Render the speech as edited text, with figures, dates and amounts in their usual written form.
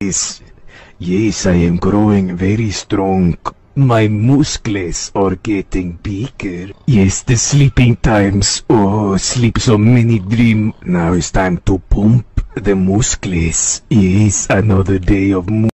Yes, yes, I am growing very strong. My muscles are getting bigger. Yes, the sleeping times. Oh, sleep so many dream. Now it's time to pump the muscles. Yes, another day of